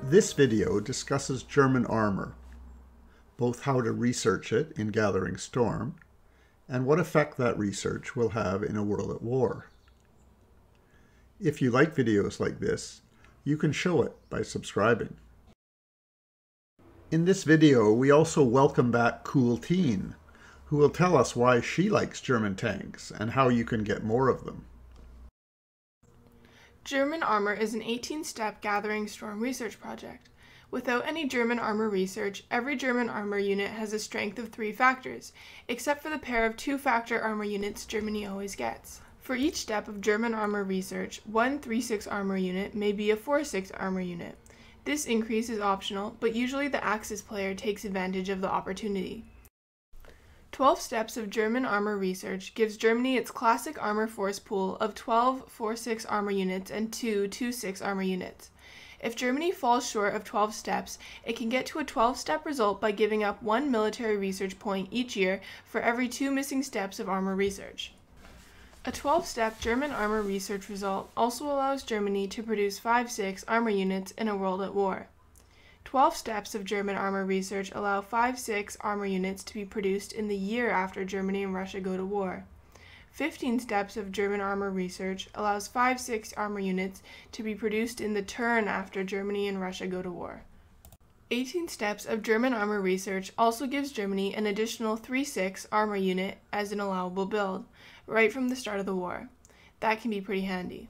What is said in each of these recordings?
This video discusses German armor, both how to research it in Gathering Storm and what effect that research will have in a world at war. If you like videos like this, you can show it by subscribing. In this video, we also welcome back Cool Teen, who will tell us why she likes German tanks and how you can get more of them. German armor is an 18-step Gathering Storm research project. Without any German armor research, every German armor unit has a strength of 3 factors, except for the pair of 2-factor armor units Germany always gets. For each step of German armor research, one 3/6 armor unit may be a 4/6 armor unit. This increase is optional, but usually the Axis player takes advantage of the opportunity. 12 steps of German armor research gives Germany its classic armor force pool of 12 4/6 armor units and 2 2/6 armor units. If Germany falls short of 12 steps, it can get to a 12-step result by giving up 1 military research point each year for every 2 missing steps of armor research. A 12-step German armor research result also allows Germany to produce 5/6 armor units in a world at war. 12 steps of German armor research allow 5/6 armor units to be produced in the year after Germany and Russia go to war. 15 steps of German armor research allows 5/6 armor units to be produced in the turn after Germany and Russia go to war. 18 steps of German armor research also gives Germany an additional 3/6 armor unit as an allowable build, right from the start of the war. That can be pretty handy.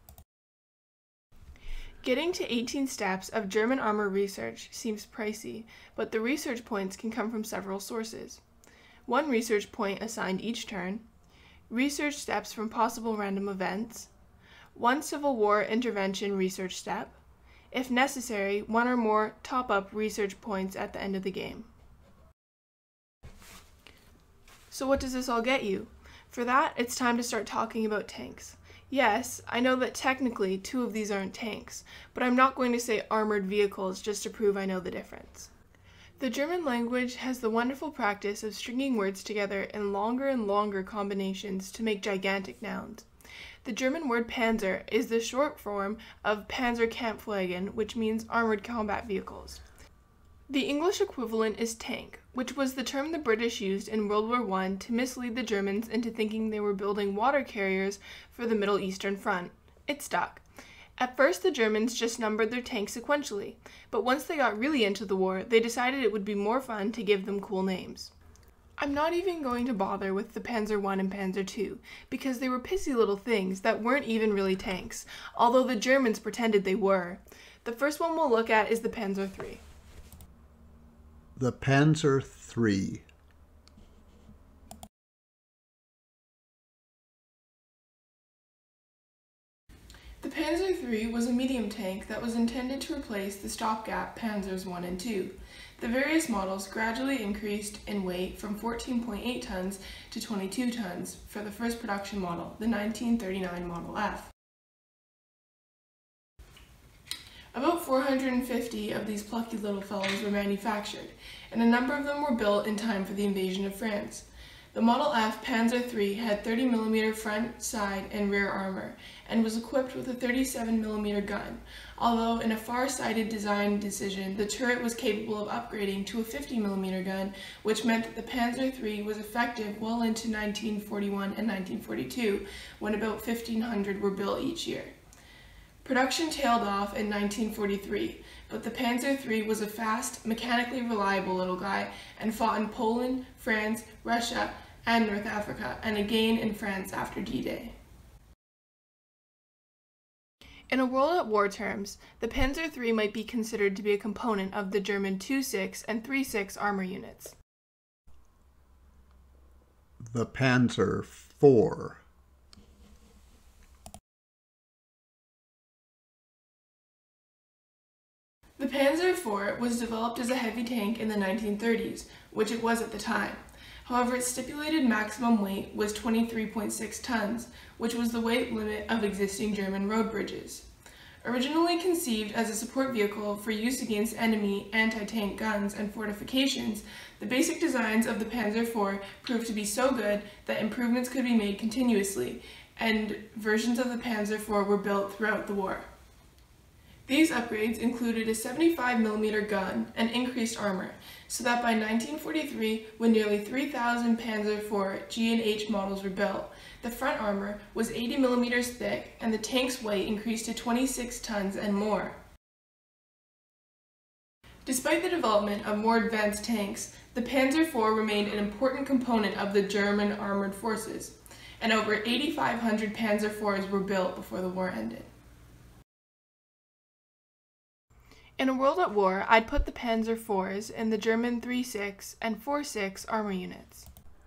Getting to 18 steps of German armor research seems pricey, but the research points can come from several sources. 1 research point assigned each turn, research steps from possible random events, 1 Civil War intervention research step, if necessary, 1 or more top-up research points at the end of the game. So what does this all get you? For that, it's time to start talking about tanks. Yes, I know that technically 2 of these aren't tanks, but I'm not going to say armored vehicles just to prove I know the difference. The German language has the wonderful practice of stringing words together in longer and longer combinations to make gigantic nouns. The German word Panzer is the short form of Panzerkampfwagen, which means armored combat vehicles. The English equivalent is tank, which was the term the British used in World War I to mislead the Germans into thinking they were building water carriers for the Middle Eastern Front. It stuck. At first, the Germans just numbered their tanks sequentially, but once they got really into the war, they decided it would be more fun to give them cool names. I'm not even going to bother with the Panzer I and Panzer II, because they were pissy little things that weren't even really tanks, although the Germans pretended they were. The first one we'll look at is the Panzer III. The Panzer III. The Panzer III was a medium tank that was intended to replace the stopgap Panzers I and II. The various models gradually increased in weight from 14.8 tons to 22 tons for the first production model, the 1939 Model F. About 450 of these plucky little fellows were manufactured, and a number of them were built in time for the invasion of France. The Model F Panzer III had 30mm front, side, and rear armor, and was equipped with a 37mm gun, although in a far-sighted design decision, the turret was capable of upgrading to a 50mm gun, which meant that the Panzer III was effective well into 1941 and 1942, when about 1,500 were built each year. Production tailed off in 1943, but the Panzer III was a fast, mechanically reliable little guy and fought in Poland, France, Russia, and North Africa, and again in France after D-Day. In a world at war terms, the Panzer III might be considered to be a component of the German 2/6 and 3/6 armor units. The Panzer IV. The Panzer IV was developed as a heavy tank in the 1930s, which it was at the time. However, its stipulated maximum weight was 23.6 tons, which was the weight limit of existing German road bridges. Originally conceived as a support vehicle for use against enemy anti-tank guns and fortifications, the basic designs of the Panzer IV proved to be so good that improvements could be made continuously, and versions of the Panzer IV were built throughout the war. These upgrades included a 75mm gun and increased armor, so that by 1943, when nearly 3,000 Panzer IV G and H models were built, the front armor was 80mm thick and the tank's weight increased to 26 tons and more. Despite the development of more advanced tanks, the Panzer IV remained an important component of the German armored forces, and over 8,500 Panzer IVs were built before the war ended. In a world at war, I'd put the Panzer IVs in the German 3.6 and 4.6 armor units.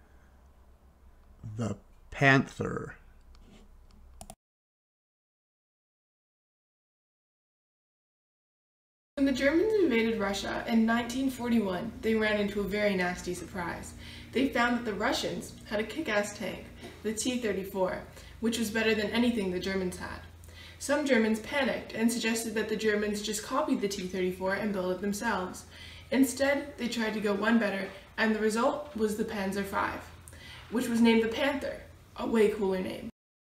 The Panther. When the Germans invaded Russia in 1941, they ran into a very nasty surprise. They found that the Russians had a kick-ass tank, the T-34, which was better than anything the Germans had. Some Germans panicked and suggested that the Germans just copied the T-34 and build it themselves. Instead, they tried to go one better, and the result was the Panzer V, which was named the Panther, a way cooler name.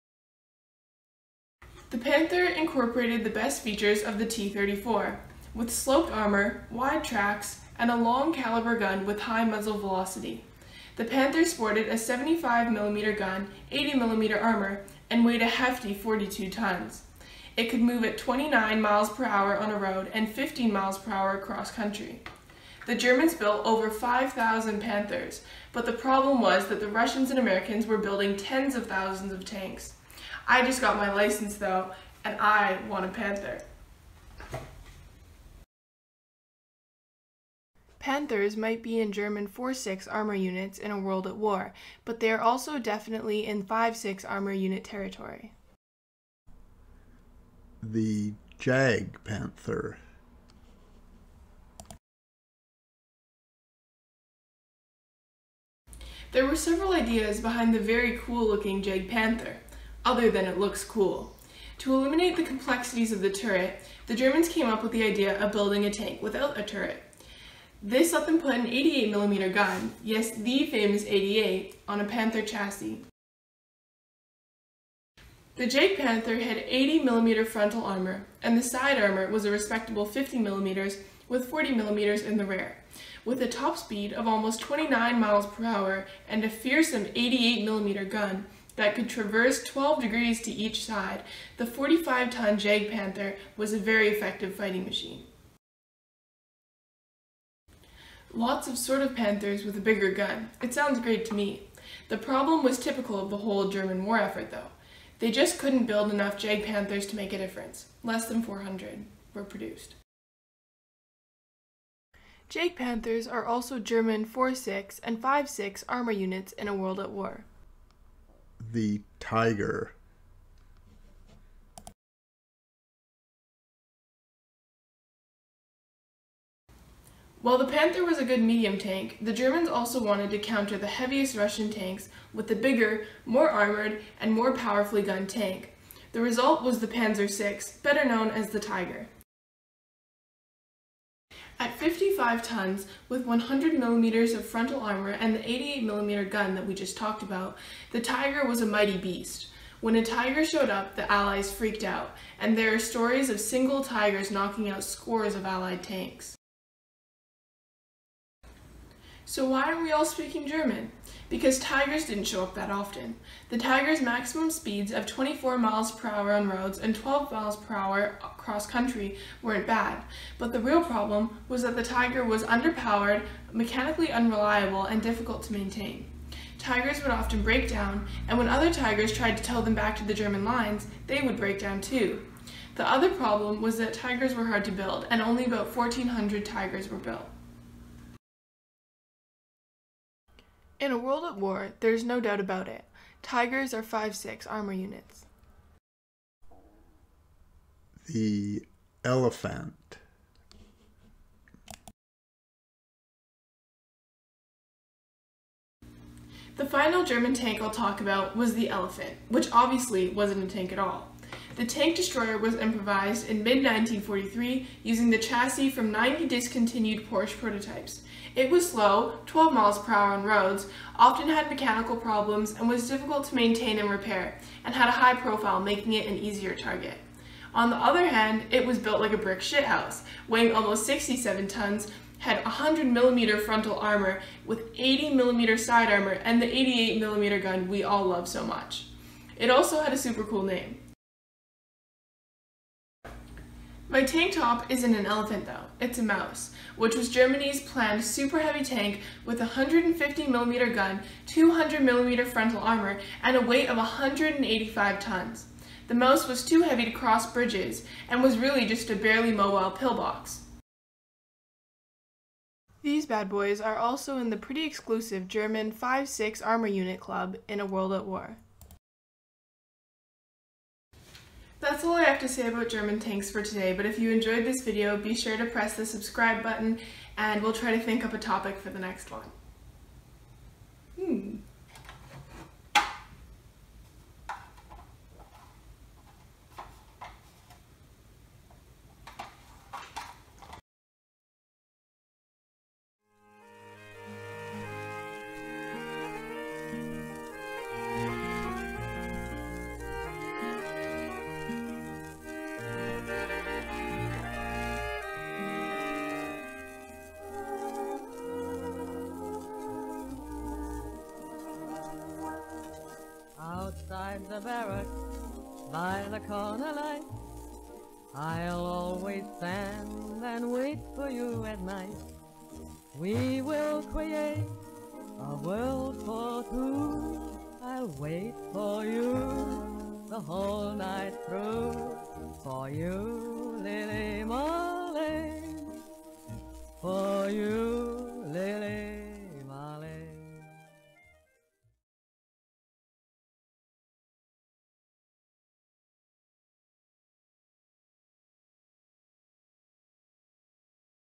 The Panther incorporated the best features of the T-34, with sloped armor, wide tracks, and a long caliber gun with high muzzle velocity. The Panther sported a 75mm gun, 80mm armor, and weighed a hefty 42 tons. It could move at 29 miles per hour on a road and 15 miles per hour across country. The Germans built over 5,000 Panthers, but the problem was that the Russians and Americans were building tens of thousands of tanks. I just got my license though, and I want a Panther. Panthers might be in German 4.6 armor units in a world at war, but they are also definitely in 5.6 armor unit territory. The Jag Panther. There were several ideas behind the very cool-looking Jag Panther, other than it looks cool. To eliminate the complexities of the turret, the Germans came up with the idea of building a tank without a turret. This let them put an 88mm gun, yes, the famous 88, on a Panther chassis. The Jag Panther had 80mm frontal armor, and the side armor was a respectable 50mm with 40mm in the rear. With a top speed of almost 29 miles per hour and a fearsome 88mm gun that could traverse 12 degrees to each side, the 45-ton Jag Panther was a very effective fighting machine. Lots of sort of Panthers with a bigger gun. It sounds great to me. The problem was typical of the whole German war effort though. They just couldn't build enough Jag Panthers to make a difference. Less than 400 were produced. Jag Panthers are also German 4.6 and 5.6 armor units in a world at war. The Tiger. While the Panther was a good medium tank, the Germans also wanted to counter the heaviest Russian tanks with the bigger, more armored, and more powerfully gunned tank. The result was the Panzer VI, better known as the Tiger. At 55 tons, with 100mm of frontal armor and the 88mm gun that we just talked about, the Tiger was a mighty beast. When a Tiger showed up, the Allies freaked out, and there are stories of single Tigers knocking out scores of Allied tanks. So why aren't we all speaking German? Because Tigers didn't show up that often. The Tiger's maximum speeds of 24 miles per hour on roads and 12 miles per hour across country weren't bad, but the real problem was that the Tiger was underpowered, mechanically unreliable, and difficult to maintain. Tigers would often break down, and when other Tigers tried to tow them back to the German lines, they would break down too. The other problem was that Tigers were hard to build, and only about 1,400 Tigers were built. In a world at war, there's no doubt about it. Tigers are 5.6 armor units. The Elephant. The final German tank I'll talk about was the Elephant, which obviously wasn't a tank at all. The tank destroyer was improvised in mid-1943 using the chassis from 90 discontinued Porsche prototypes. It was slow, 12 miles per hour on roads, often had mechanical problems, and was difficult to maintain and repair, and had a high profile, making it an easier target. On the other hand, it was built like a brick shithouse, weighing almost 67 tons, had 100mm frontal armor with 80mm side armor and the 88mm gun we all love so much. It also had a super cool name. My tank top isn't an elephant though, it's a mouse, which was Germany's planned super heavy tank with a 150mm gun, 200mm frontal armor, and a weight of 185 tons. The mouse was too heavy to cross bridges and was really just a barely mobile pillbox. These bad boys are also in the pretty exclusive German 5-6 Armor Unit Club in A World at War. That's all I have to say about German tanks for today, but if you enjoyed this video, be sure to press the subscribe button and we'll try to think up a topic for the next one. Outside the barracks, by the corner light, I'll always stand and wait for you at night. We will create a world for two. I'll wait for you the whole night through. For you, Lily Marley. For you, Lily